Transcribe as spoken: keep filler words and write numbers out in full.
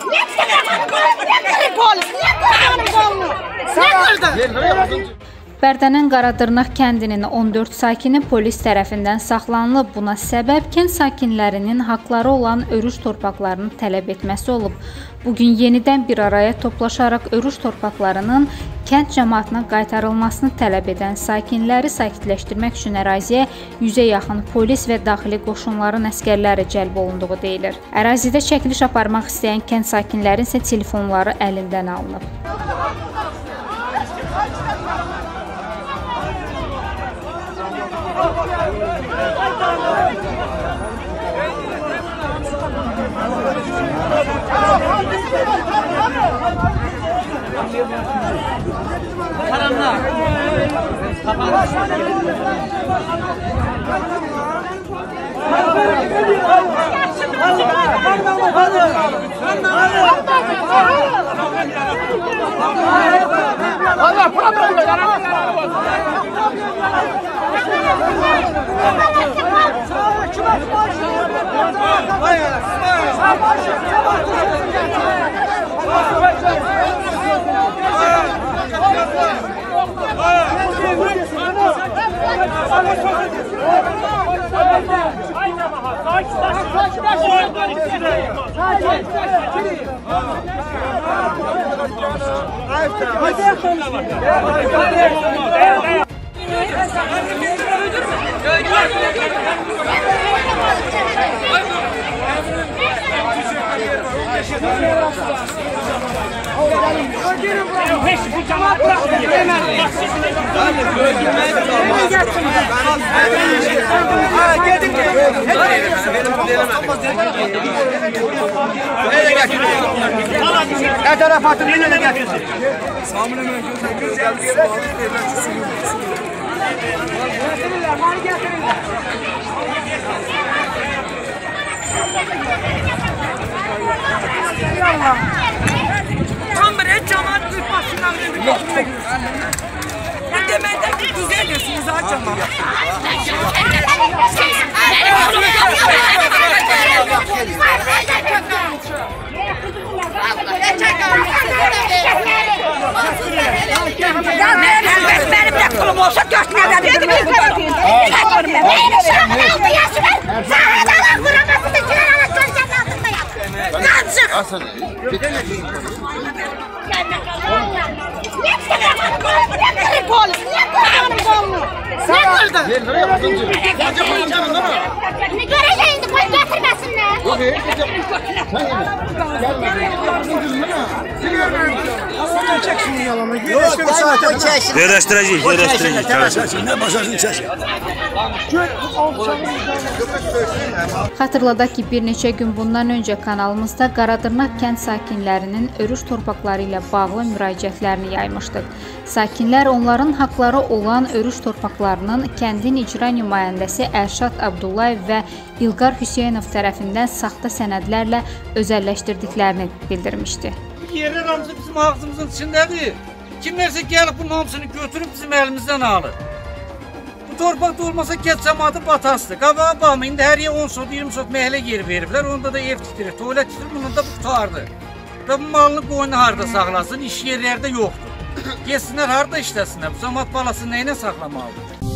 Bərdənin Qaradırnaq kəndinin on dörd sakini polis tərəfindən saxlanılıb. Buna səbəb kənd sakinlərinin haqları olan örüş torpaqlarını tələb etməsi olub. Bugün yenidən bir araya toplaşaraq örüş torpaqlarının kənd cəmaatına qaytarılmasını tələb edən sakinləri sakitləşdirmək üçün əraziyə yüzə yaxın polis və daxili qoşunların əskərləri cəlb olunduğu deyilir. Ərazidə çəkiliş aparmaq istəyən kənd sakinlərin isə telefonları əlindən alınıb. Karanlar. Allah problem Her taraf atın yine de getirsin. Tam bir cemaat bir başından bir geçmek. Ben demeden ki güzel diyorsunuz ha cemaat. Ya benim de kulum olsa dört nerede dedim bir kadar değil. Benim şuramın altı yaşı var. Sana da lan vuramazsın da kiler anasını senin altında yap. Nansık. Asıl. Ne polis? Ne polis? Ne kırdı? Gel nereye bakıncı? Önce polis canım değil mi? Ne göreceğiz? Polis getirmesinler. Yok iyi. Sen gel. Yerleştireceğiz, yerleştireceğiz. Ne başarsın çeşin? Xatırladaq ki, bir neçə gün bundan öncə kanalımızda Qaradırnaq kənd sakinlərinin örüş torpaqları ilə bağlı müraciətlərini yaymışdıq. Sakinlər onların haqları olan örüş torpaqlarının kəndin icra nümayəndəsi Ərşad Abdullayev və İlqar Hüseynov tərəfindən saxta sənədlərlə özəlləşdirdiklərini bildirmişdi. Yerler hamısı bizim ağzımızın içindedir. Kimlerse gelip bunun hamısını götürüp bizim elimizden alır. Bu torpaqda olmasa kənd cəmaatı batasdı. Qabağa baxma, indi hər yer on sot, iyirmi sot məhəllə yeri veriblər. Onda da ev titirir, tualet titirir, bunun da bu tutardı. Və bu malını qoyunu harada saxlasın, iş yerlərdə yoxdur. Geçsinlər harada işləsinlər, bu cəmaat balası nəyinə saxlamalıdır?